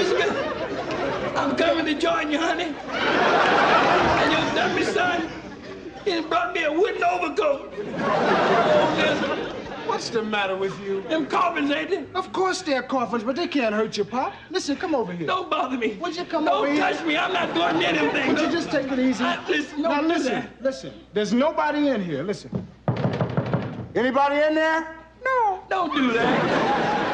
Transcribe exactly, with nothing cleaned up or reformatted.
Elizabeth, I'm coming to join you, honey. And your dummy son, he brought me a wooden overcoat. Oh, Elizabeth. What's the matter with you? Them coffins, ain't they? Of course they're coffins, but they can't hurt you, Pop. Listen, come over here. Don't bother me. Would you come Don't over here? Don't touch me. I'm not doing near them things. Would you just take it easy? I, listen, now, don't listen, do that. listen. There's nobody in here. Listen. Anybody in there? No. Don't do that.